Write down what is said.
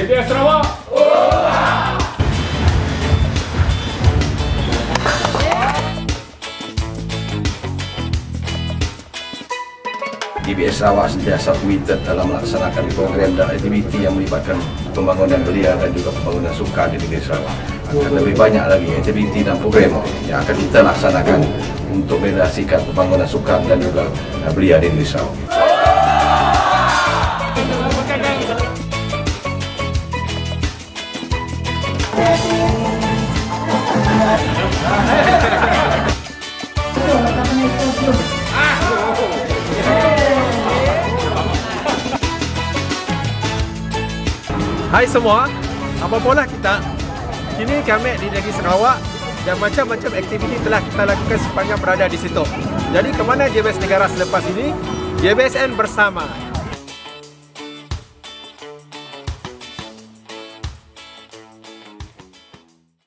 JBS Sarawak. JBS Sarawak sentiasa committed dalam melaksanakan program dan aktiviti yang melibatkan pembangunan belia dan juga pembangunan sukan di negeri Sarawak. Akan lebih banyak lagi aktiviti dan program yang akan kita laksanakan untuk merealisasikan pembangunan sukan dan juga belia di negeri Sarawak. Hai semua, apa pola kita? Kini kami di negeri Sarawak dan macam-macam aktiviti telah kita lakukan sepanjang berada di situ. Jadi ke mana JBS Negara selepas ini? JBSN bersama.